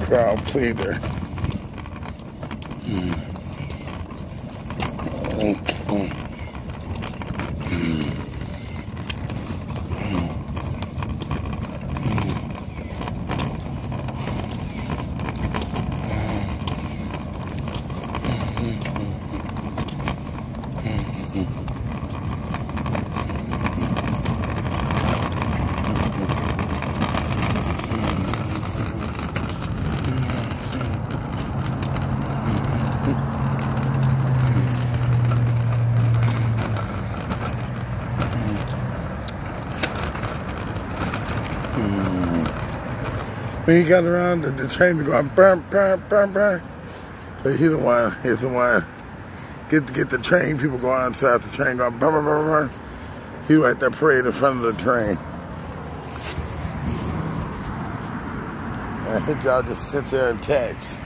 crowd pleader. When he got around, the train was going burn, burn, burn, burn. So he's the one. Get the train. People go outside the train going burn, burn, burn, burn. He right there parade in front of the train. And y'all just sit there and text.